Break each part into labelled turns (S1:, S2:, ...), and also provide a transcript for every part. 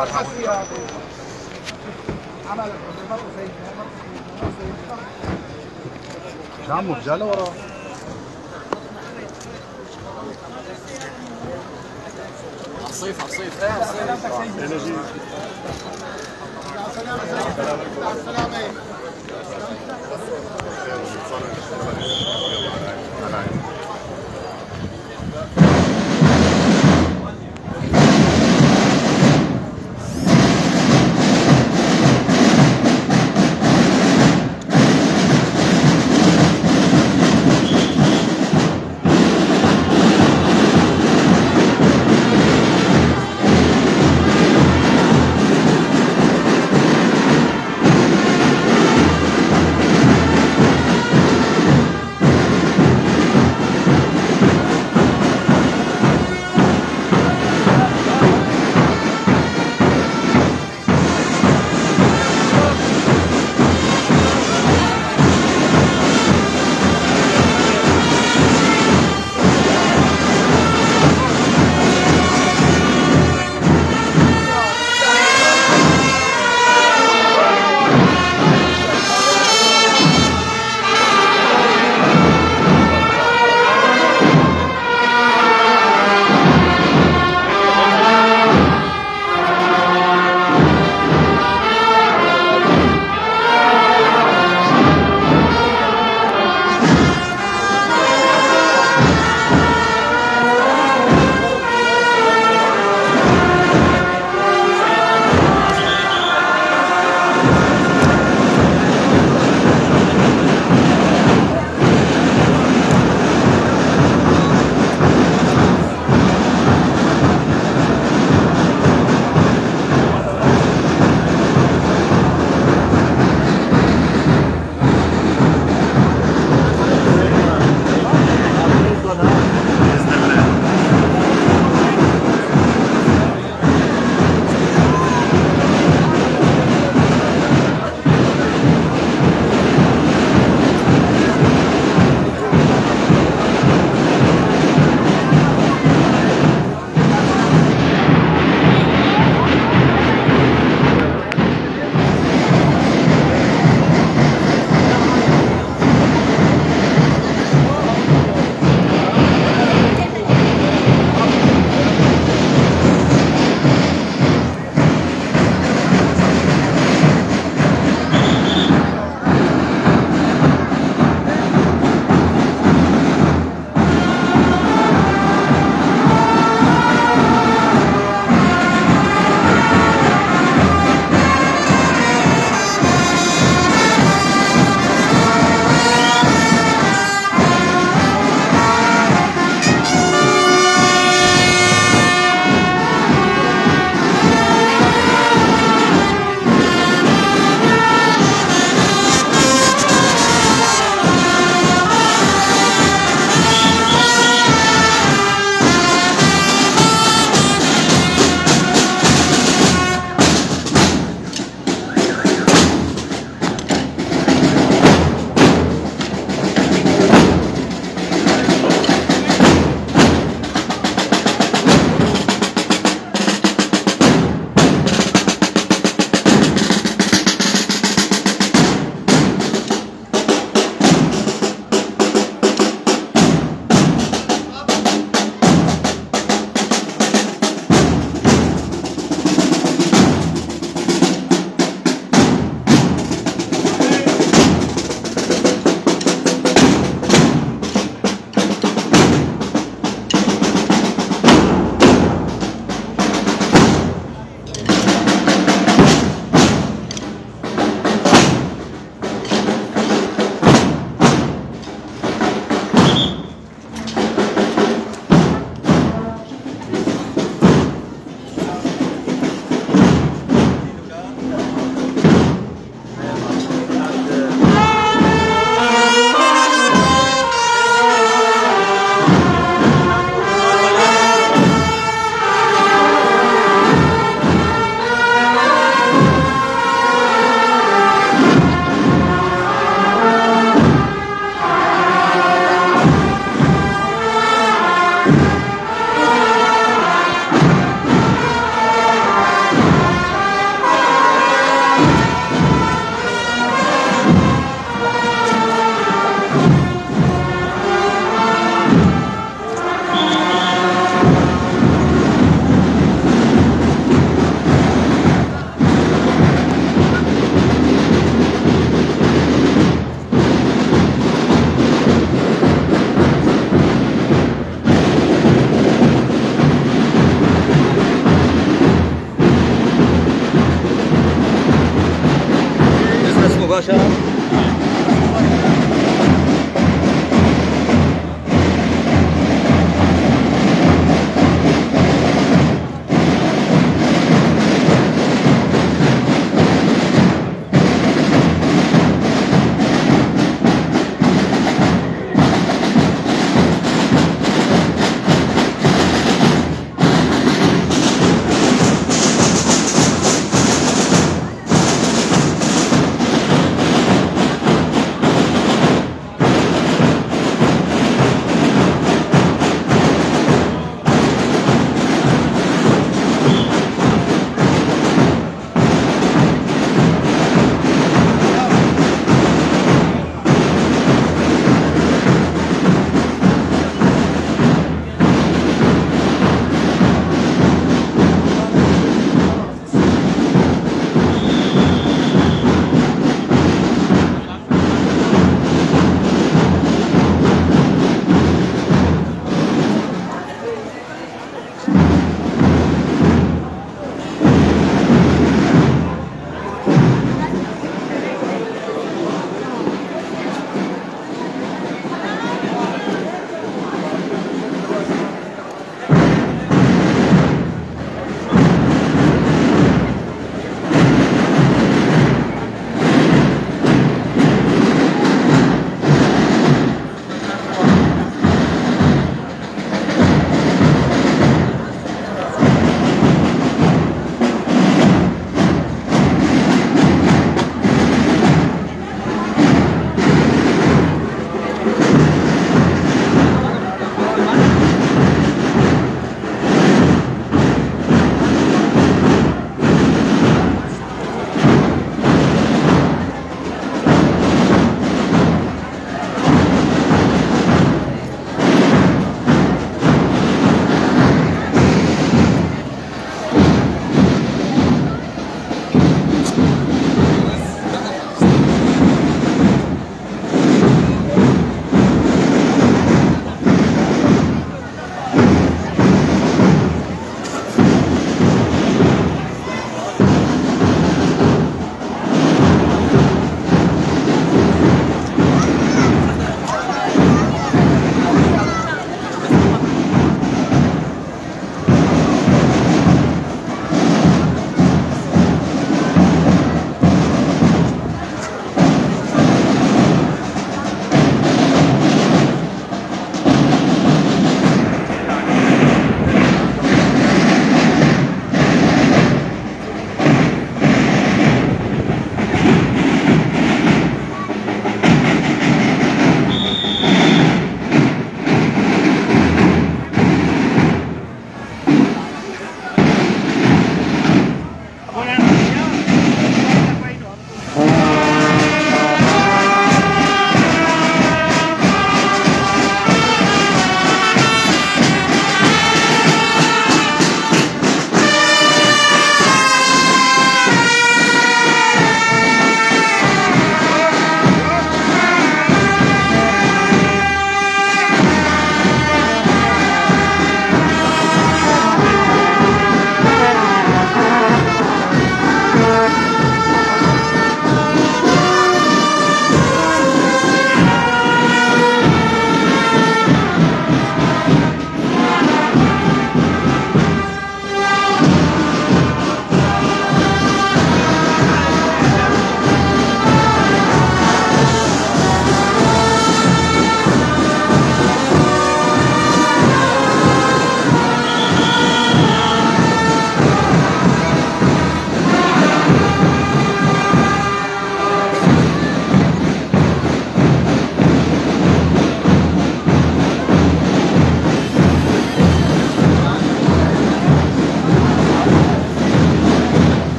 S1: عمو رجاله وراه
S2: عصيف عصيف ايه عصيف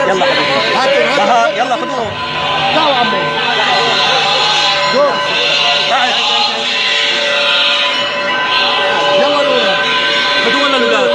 S3: يلا حبيبي يلا خذوه.
S1: تعالوا عمي. دور.
S3: تعال.
S1: يلا لولا.
S3: خذوه ولا الاولاد؟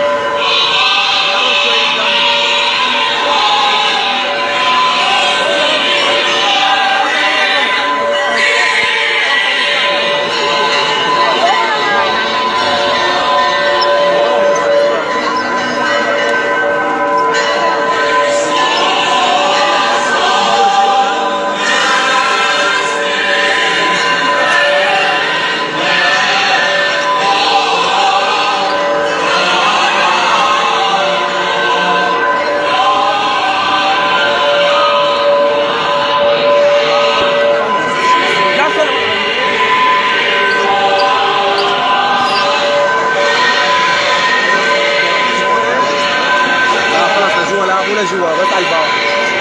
S2: ولا جوا بس على الباب.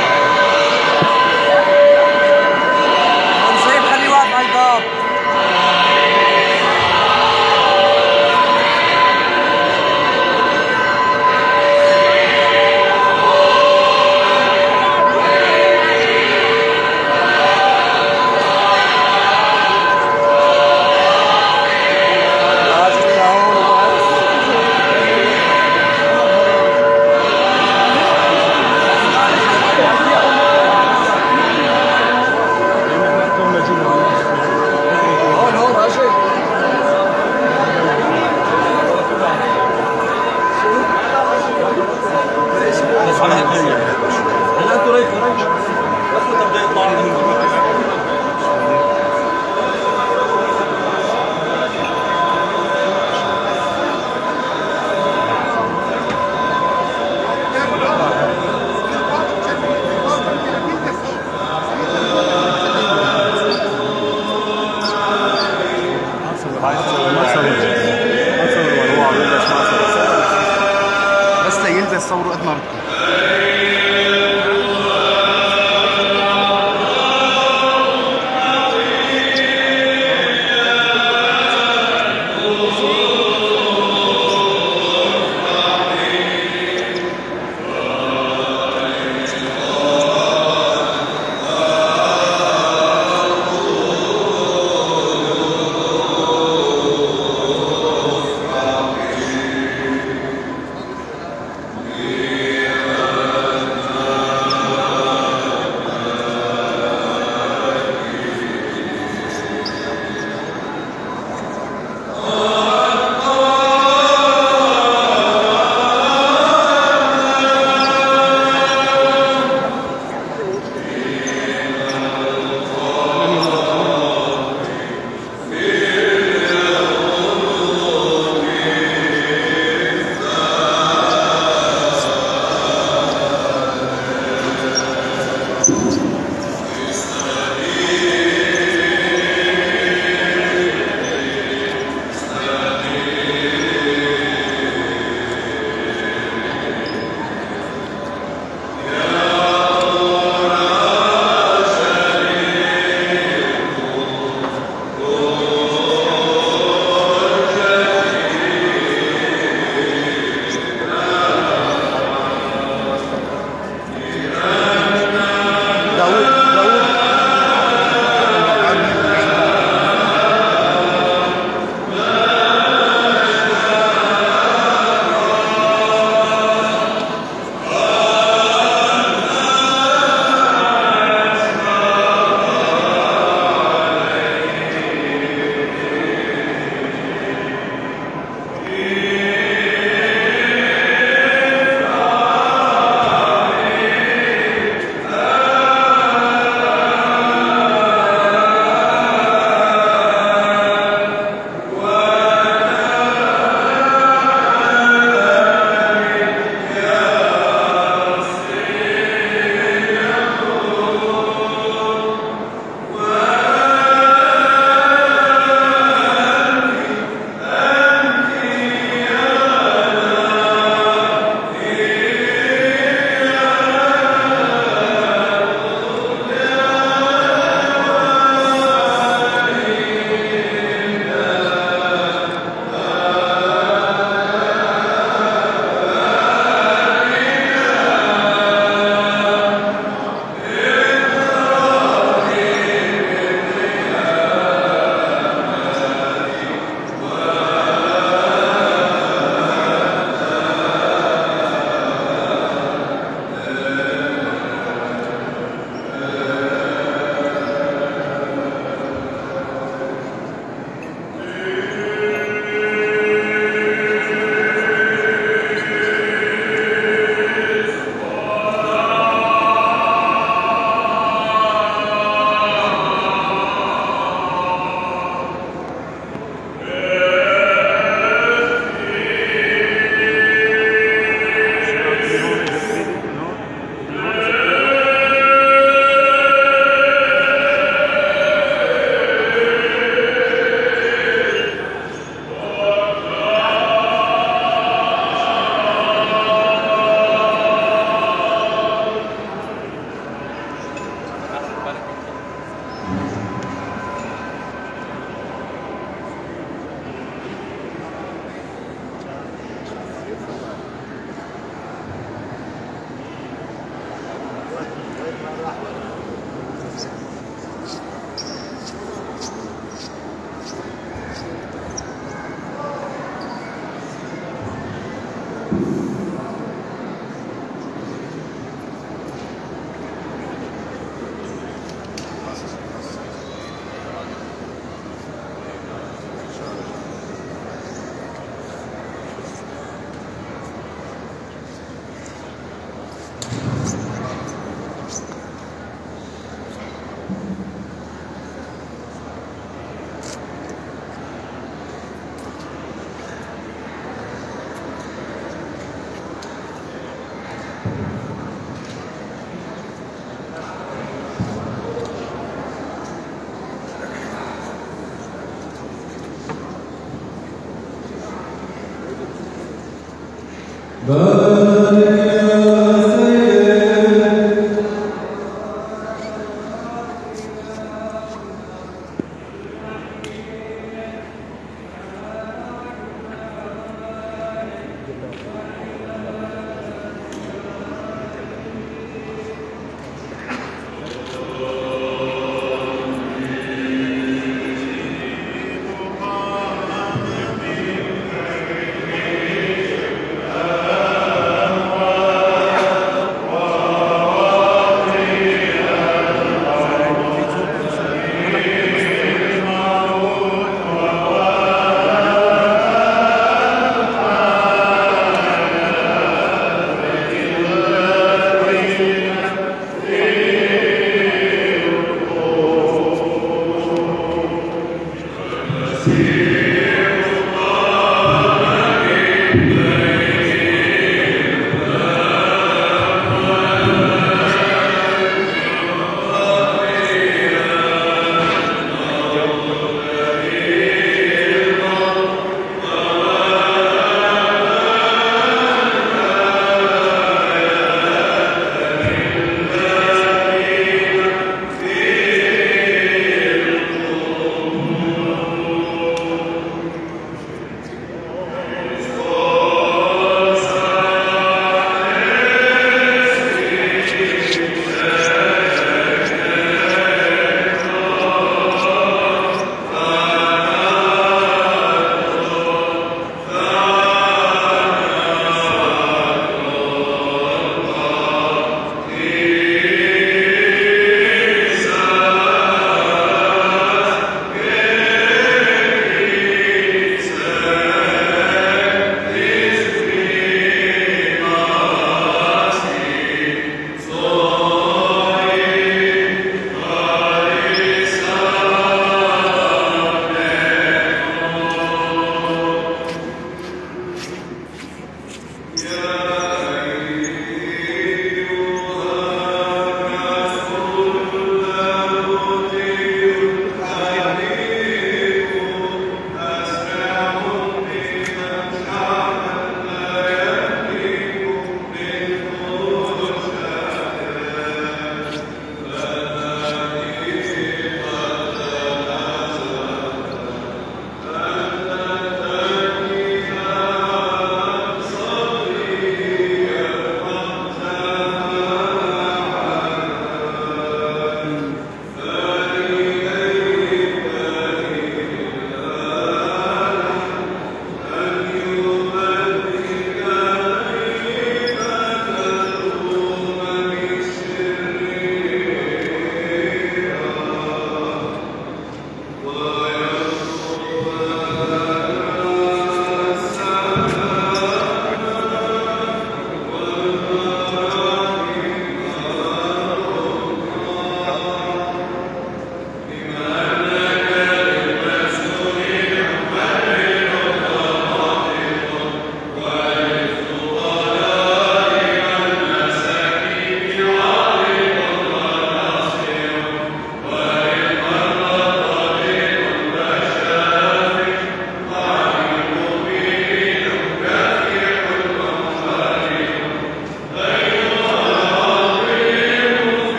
S2: نصيب خليه واقف على الباب.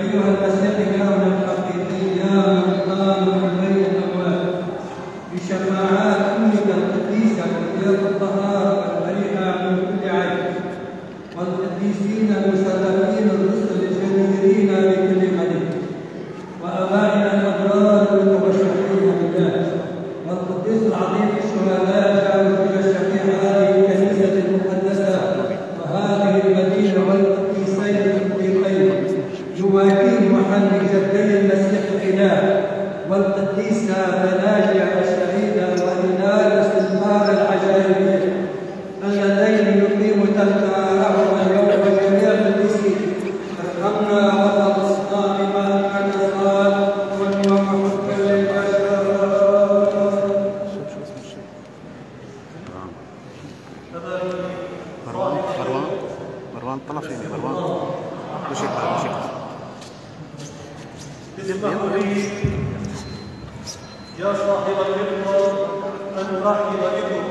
S4: أيها المسيح إلهنا الحقيقي يا من قام من بين الأموات بشفاعات أمك القديسة كثيرة الطهارة والبريئة من كل عيب، والقديسين المشرفين الرسل الجديرين بكل ملك، وآبائنا الأبرار المبشرين بالله، والقديس العظيم الشهداء جعلوا الشفيع هذه الكنيسة المقدسة وهذه المدينة والقديسين الصديقين يواكين محل جدي المسيح الإله والقديسة بلاجع الشهيدة وإنال استثمار العجائب اللذين يقيم تذكارهما اليوم جميع القديسين. ارحمنا وخلصنا بما كان صال واليوم حكم للبشر.
S3: مروان طلع فيني مروان مشيك
S5: اسمحوا لي يا صاحب الخدمة أن أرحب بكم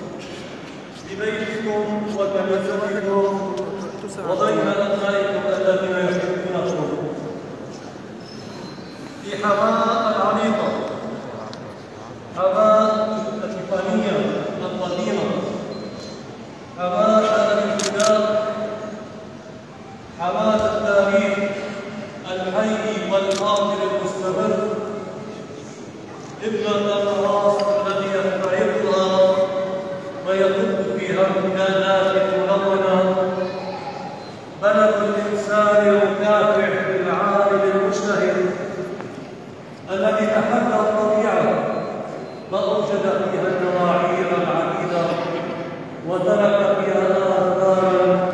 S5: ببيتكم وكنيستكم وبين أبنائكم الذين يحبونكم في حماة العريقة، حماة الإسطوانية القديمة، حماة الابتداء، حماة التاريخ الحي والحاضر المستمر، ابنة الراس الذي يفتعلها ويكب فيها امتدادات ملونة، بلد الإنسان المكافح بالعالم المجتهد الذي تحدى الطبيعة فأوجد فيها النواعير العديدة وترك فيها آثارا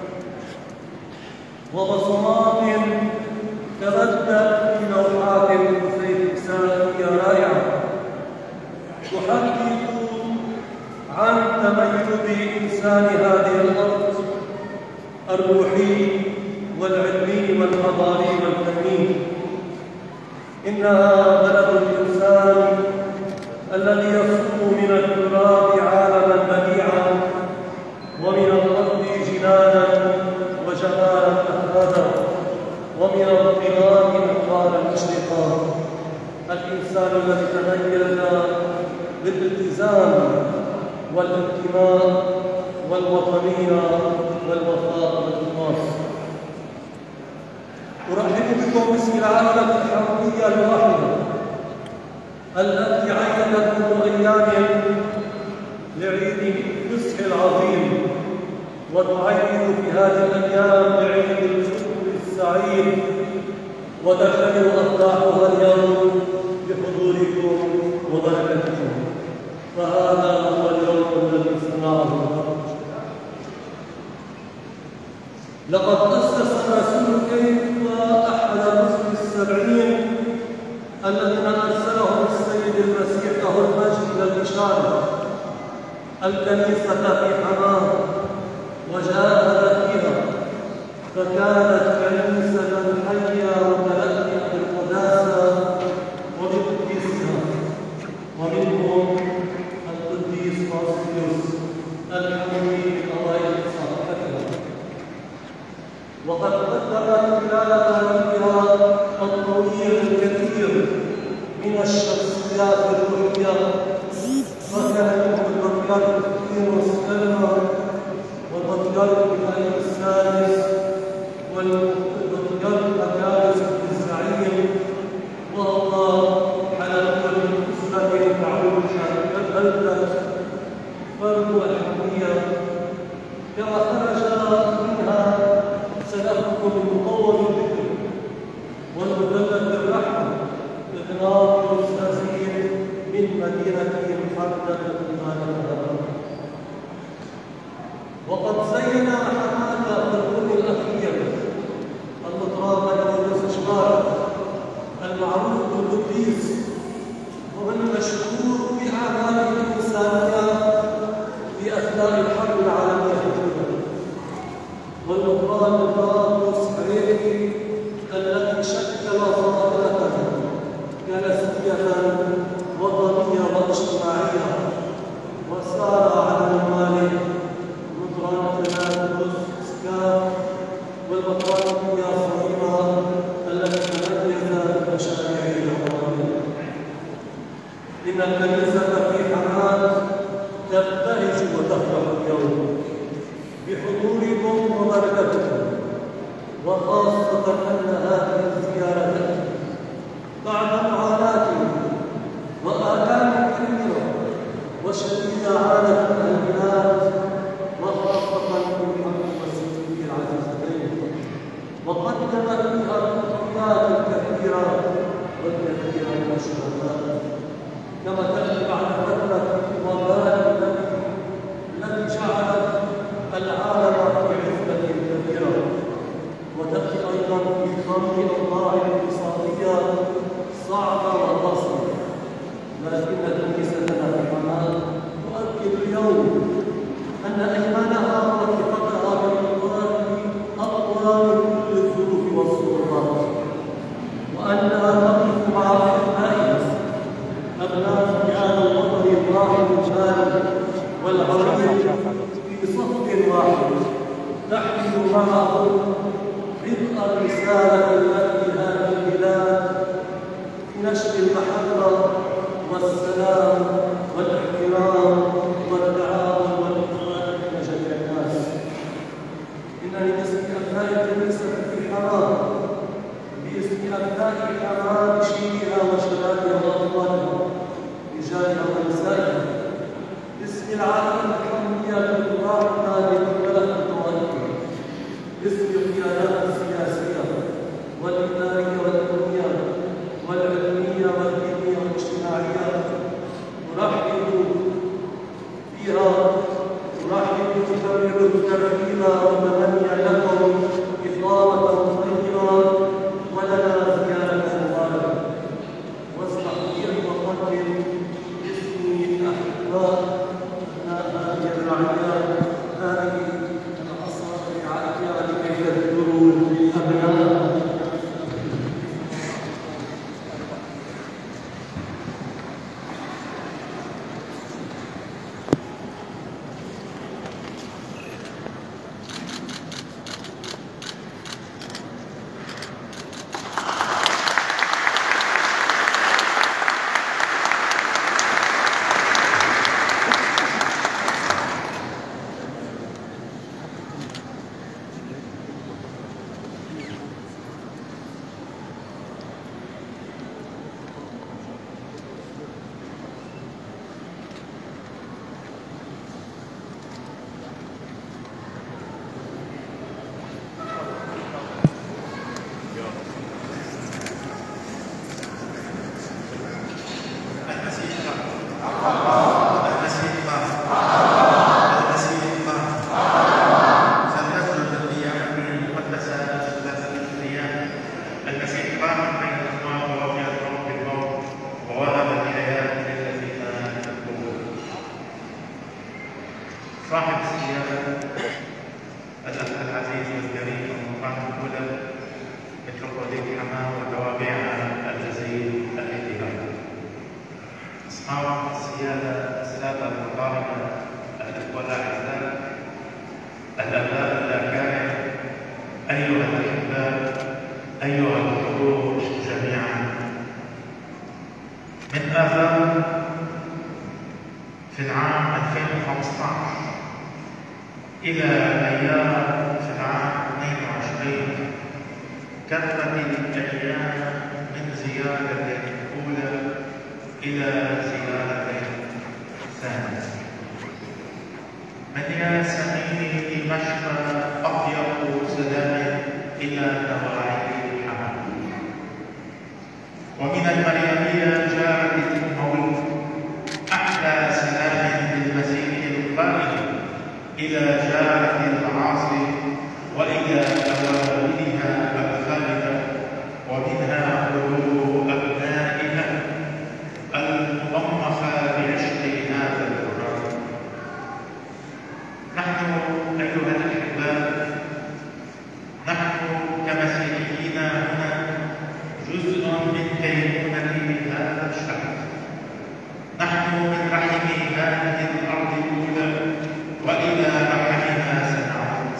S5: وبصمات تبدت في لوحات سيفسانية رائعة تحدث عن تميز إنسان هذه الأرض الروحي والعلمي والحضاري والفني. إنها بلد الإنسان الذي يصوم من التراب عالما بديعا ومن الأرض جنانا وجمالا أهدادا ومن الظلام أنوارا مشرقة. الإنسان الذي تميز بالالتزام والانتماء والوطنية والوفاء والإخلاص. أرحب بكم باسم العائلة الحربية الواحدة التي عينت منذ أيام لعيد الفصح العظيم، وتعيد في هذه الأيام لعيد الفطر السعيد، وتكتمل أفراحها اليوم بحضوركم وبركتكم. فهذا هو اليوم الذي صنعه. لقد أسس الرسول كيف أحد الرسل 70 الذين أرسلهم السيد المسيح له المجد إلى البشارة الكنيسة في حماه وجاهد فيها، فكانت كنيسة حية وتلألأ بالقداسة وبقديسها، ومنهم القديس مارسيوس الحموي بقضايا صحفتها. وقد قدمت خلال تاريخها الطويل الكثير من الشخصيات الروحية، فكان منهم البطريرك كيروس كلمة والبطريرك ميخائيل السادس والبطريرك مكارس الزعيم، والله على كل أسرة تعود كالبلدة فرق الحمية. كما خرج منها سلفكم المطور الذكر والمثلث الرحمة إغراق الأستاذين من مدينة محمد الإيمان. وقد زين كثيرا من الشهداء كما تأتي بعد فترة الوباء التي جعلت العالم في عزلة كبيرة، وتأتي أيضا في ظل أوضاع اقتصادية صعبة وقاسية، لكن كنيستنا في حماة تؤكد اليوم أن إيمانها وثقتها بالله أقوى من كل الظروف والسلطات، وأنها تقف مع أبنائها أبناء هذا الوطن الواحد الجاري والعربي في صف واحد، تحمل معه بدء الرسالة التي هذه البلاد في نشر المحبة والسلام والاحترام والتعاون والإخوان بين جميع الناس. إنني باسم أبناء الكنيسة في حماة، باسم أبناء حماة بشيرها وشبابها وأطفالها، رجالها ونسائها، باسم العائلة الحمية الكبار لمختلف الطوائف، باسم القيادات السياسية والإدارية والأمنية والعلمية والدينية والاجتماعية، أرحب أكرر الترحيب والتمني لكم إقامة طيبة ولنا زيارة مباركة. واسمح لي أن أقدم باسمي الأحباء أبناء هذه الرعاية هذه الأصوات الرعاية لكي تذكروا الأبناء.
S6: صاحب السيادة الأخ العزيز والكريم المقام الأولى متروبولية حماة وتوابعها الجزيل الاتحاد، أصحاب السيادة السادة الفضائل، الأخوة الأعزاء، الآباء الأكارم، أيها الأحباء، أيها الحضور جميعا، من آذان في العام 2015 إلى أيام في العام 22 كانت الأيام من زيارة أولى إلى زيارة ثانية. من يا سميني دمشق أطيب سلام إلى نواحي حماة، ومن المريمية جاءت المولد أحلى سلام للمسيح القائم إلى جارة العاصي وإلى أوامرها الخالدة، ومنها قلوب أبنائها المضمخة بعشق هذا القرآن. نحن أيها الأحباء، نحن كمسيحيين هنا جزء من كينونة هذا الشعب، نحن من رحم هذه الأرض الأولى وإلى رحمها سنعود،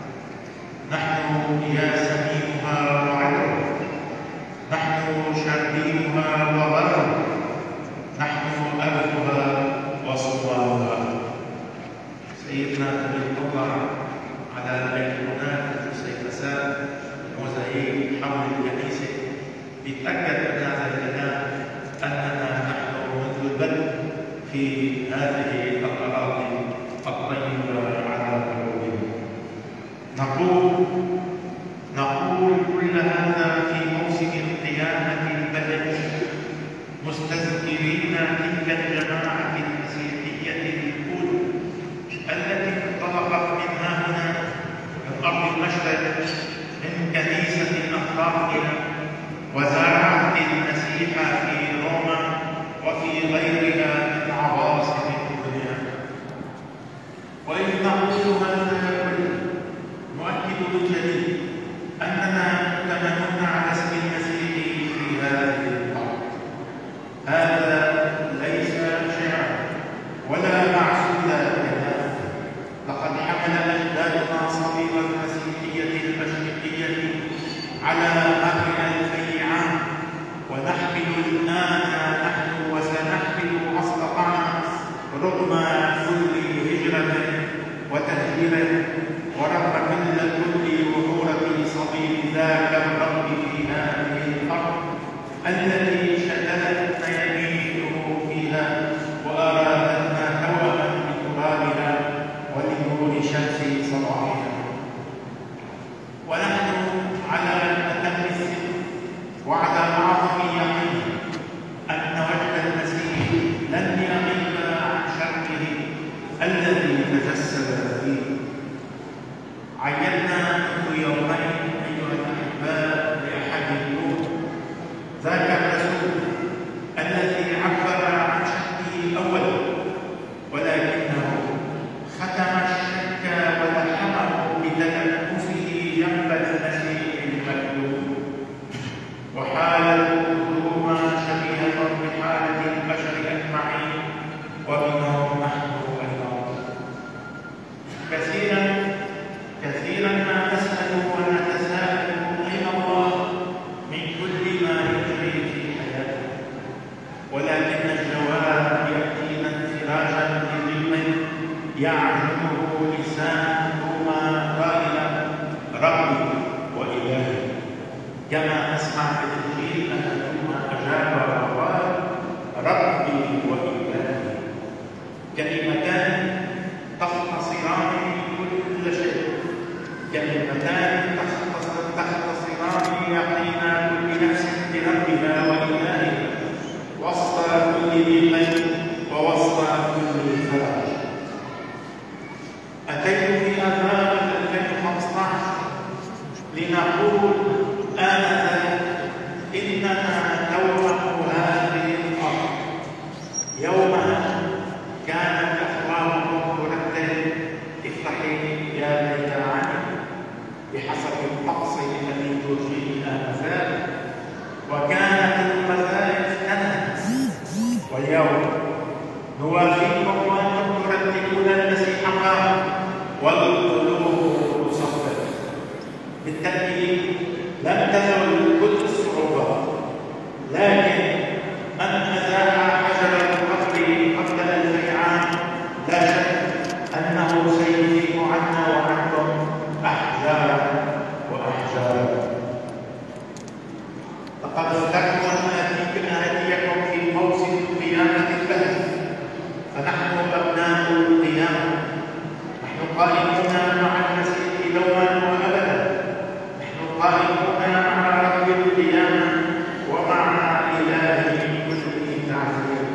S6: نحن ياسمينها وعدوها، نحن شربينها وغربها، نحن أبوها وصوارها. سيدنا تطلع على أيقونات السيفسات موزايك حول الكنيسة، بيتأكد من هذا الكلام أننا نحن منذ البدء في هذه الأراضي الطيبة على قلوبنا. نقول كل هذا في موسم قيامة البلد وزارعت المسيح في روما وفي غيرها من عواصم الدنيا. وإذ نقول هذا نؤكد بالجديد أننا نتمنى على اسم المسيح في هذه الأرض. هذا ليس شعرا ولا معسولا كلام، لقد حمل أجدادنا صليب المسيحية المشرقية على مدى 2000 عام، ونحمل الآن نحن وسنحمل أصدقائنا رغم كل هجرة وتهجير ورغم كل وحورة صليب ذاك الرب في هذه الأرض التي شتتت ميامينه فيها وأرادتنا هوما بترابها ولنور شمس صباحها. ونحن على أتم السن وعلى أعظم يقين أن وجه المسيح لن يغيب عن شرعه الذي تجسد فيه. عينا منذ يومين أيها الأحباء لأحد النور ذاك الرسول الذي عبر عن شكله أولا، ولكنه ختم الشك ولحمه بتنفسه جنب المسيح المكلوم، وحالته هما شبيهة بحالة البشر أجمعين ومنهم نحن أيضا. كثيرا ما نسأل ونتساءل أين الله من كل ما يجري في حياتنا، ولكن الجواب يأتينا انفراجا لظلم يعلمه لسانهما قائلا ربي وإلهي، كما نسمع في الإنجيل أن ثم أجاب وقال ربي وإلهي، كلمتان تختصران كل شيء، كلمتان تختصران يقين كل نفس بربها وإلهها وسط كل ضيق ووسط كل فرج. أتيت في آذار 2015 لنقول آنذاك إننا نوم هذه الأرض. يومها كانت أخبارهم تردد افتحي يا ليت عني بحسب الطقس الليتورجي آنذاك، وكانت المزايا تنهى. واليوم نوافيكم وأنتم ترددون المسيح قام والقلوب تصفق. بالتأكيد لم تزل كل الصعوبات، لكن من أزاح حجر القبر قبل 2000 عام لا شك أنه سيزيح عنا وعنكم أحجارا وأحجارا. لقد اخترت أن آتيكم في موسم قيامة البلد، فنحن أبناء القيامة، نحن قائمون مع المسيح دوما وأبدا، نحن قائمون مع رب القيامة ومع إله كل تعزية.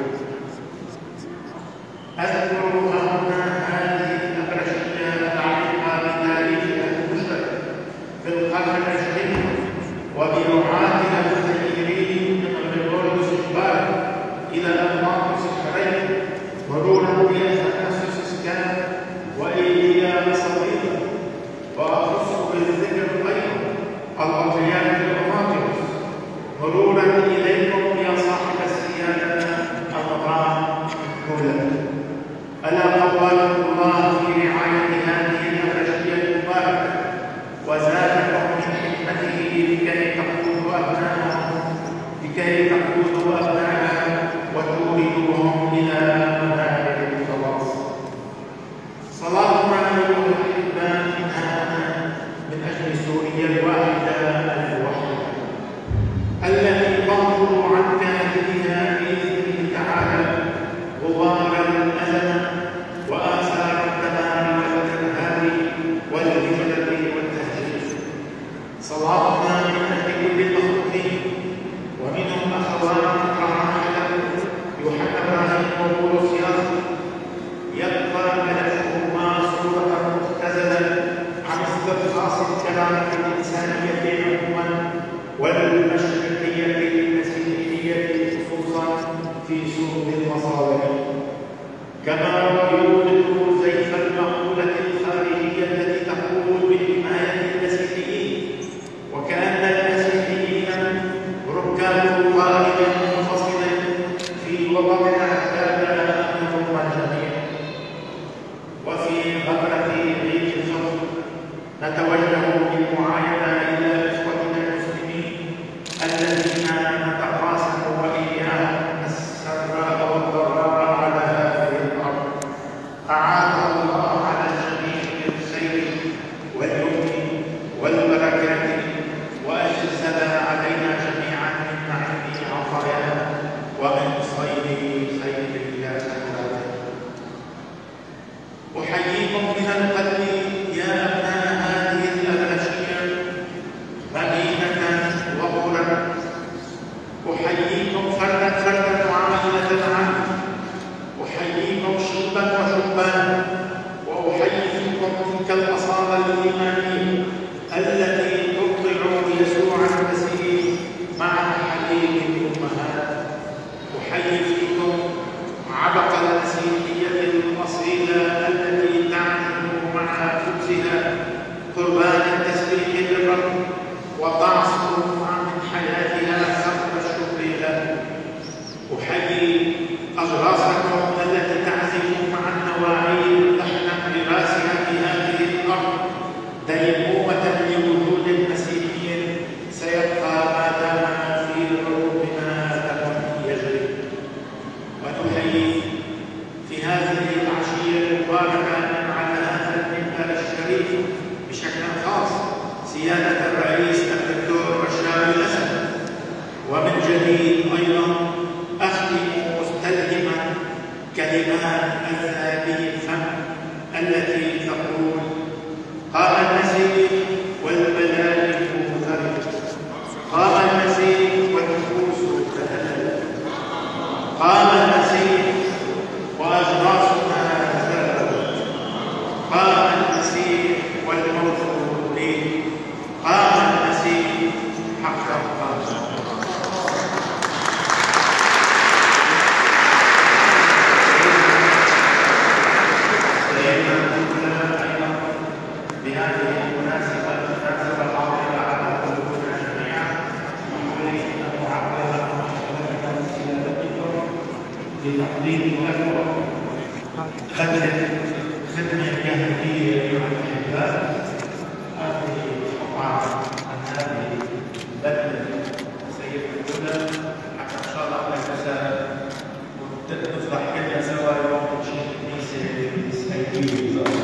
S6: أذكر هنا هذه الأبرشية العريقة بتاريخها المشرق في القرن العشرين وبرعاتها المتغيرين من غريغوريوس البار إلى أنطونيوس الحريري، مرورا بأثناسيوس السكان وإيليا صديقا، وأخص بالذكر أيضا البطريرك الأماطيوس، مرورا إليكم يا صاحب السيادة الرام الأولى. ألا قوال الله في رعاية هذه الأبرشية المباركة وزادكم من حكمته لكي تقودوا أبنائها وتوردوهم إلى مهارب الخلاص. صلاتنا أيها الأحباء من أجل سوريا الواحدة الوحيدة التي تنظر عن كاهلها بإذنه تعالى غبار الأزمة وآثار الدمار والإرهاب والهجرة والتهجير. صلاتنا من أجل كل المخلوقين ومنهم أخوان رحمة يوحنا إبراهيم وبولوسياس يبقى ملفهما صورة مختزلة عن استرخاص الكرامة الإنسانية عموما الذين نتقاسم وإياهم السراء والضراء على هذه الأرض. أعاد الله على الجميع بالخير واليمن والبركات، وأجزل علينا جميعا من نعيم عطاياه ومن صيد خير. أحييكم من القلب يا أبناء هذه الأباشير مدينة وقرى. أحييكم فردا فردا وعائلة عائلة. أحييكم شبا وشبانا، وأحييكم تلك الأصالة الإيمانية التي ترضع يسوع المسيح مع حليب الأمهات. أحييكم عبق المسيحية الأصيلة التي تعمل مع خبزها قربان التسبيح للرب وتعصر من حياتها صبر الشكر له. أحيي أغراضكم التي تعزف مع النواعي تحت راسها في هذه الأرض ديمومة لوجود المسيحيين سيبقى ما دام في قلوبنا دم يجري. ونحيي في هذه العشية المباركة على هذا المنبر الشريف بشكل خاص سيادة الرئيس الدكتور بشار الأسد. ومن جديد أيضا أختم مستلهما كلمات الذهبي الفم التي تقول: قام المسيح والملائكة ترجف، قام المسيح والنفوس تهلل، قام المسيح وأجراسنا تزلزلت، قام المسيح والموت لي، قام المسيح حقا قام. بهذه المناسبة العظيمة على قلوبنا جميعا نريد أن نعبر عن سيادتكم لتقديم لكم خدمة جهادية أيها الأحباء. هذه قطعة عن هذه البدلة سيد الأولى حتى إن شاء الله نفرح كلنا سوا يوم تشييد الكنيسة الإسرائيلية.